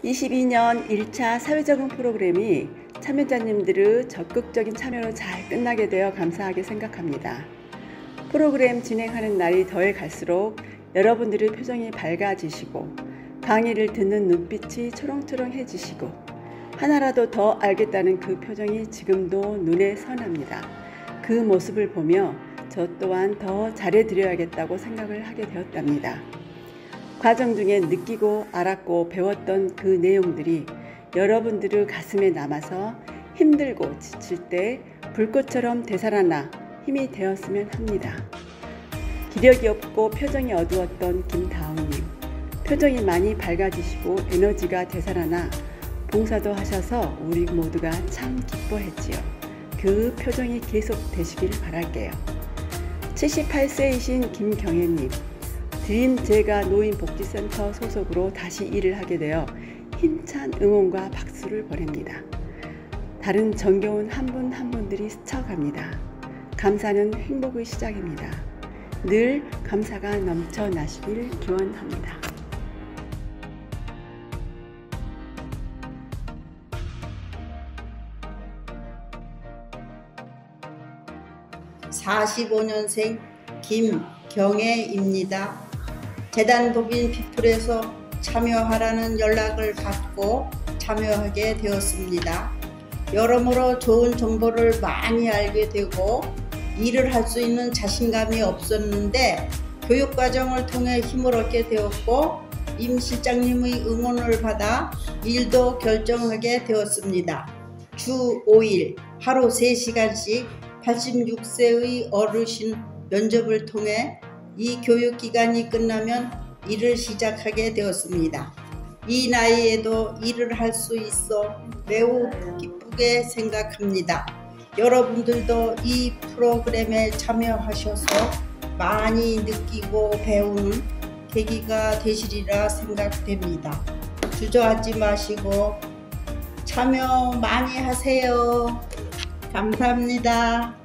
22년 1차 사회적응 프로그램이 참여자님들의 적극적인 참여로 잘 끝나게 되어 감사하게 생각합니다. 프로그램 진행하는 날이 더해 갈수록 여러분들의 표정이 밝아지시고 강의를 듣는 눈빛이 초롱초롱해지시고 하나라도 더 알겠다는 그 표정이 지금도 눈에 선합니다. 그 모습을 보며 저 또한 더 잘해드려야겠다고 생각을 하게 되었답니다. 과정 중에 느끼고 알았고 배웠던 그 내용들이 여러분들의 가슴에 남아서 힘들고 지칠 때 불꽃처럼 되살아나 힘이 되었으면 합니다. 기력이 없고 표정이 어두웠던 김다운님, 표정이 많이 밝아지시고 에너지가 되살아나 봉사도 하셔서 우리 모두가 참 기뻐했지요. 그 표정이 계속 되시길 바랄게요. 78세이신 김경애님, 드림제가 노인복지센터 소속으로 다시 일을 하게 되어 힘찬 응원과 박수를 보냅니다. 다른 정겨운 한 분 한 분들이 스쳐갑니다. 감사는 행복의 시작입니다. 늘 감사가 넘쳐나시길 기원합니다. (45년생) 김경애입니다. 재단 독인 피플에서 참여하라는 연락을 받고 참여하게 되었습니다. 여러모로 좋은 정보를 많이 알게 되고 일을 할 수 있는 자신감이 없었는데 교육과정을 통해 힘을 얻게 되었고 임 실장님의 응원을 받아 일도 결정하게 되었습니다. 주 5일 하루 3시간씩 86세의 어르신 면접을 통해 이 교육기간이 끝나면 일을 시작하게 되었습니다. 이 나이에도 일을 할 수 있어 매우 기쁘게 생각합니다. 여러분들도 이 프로그램에 참여하셔서 많이 느끼고 배우는 계기가 되시리라 생각됩니다. 주저하지 마시고 참여 많이 하세요. 감사합니다.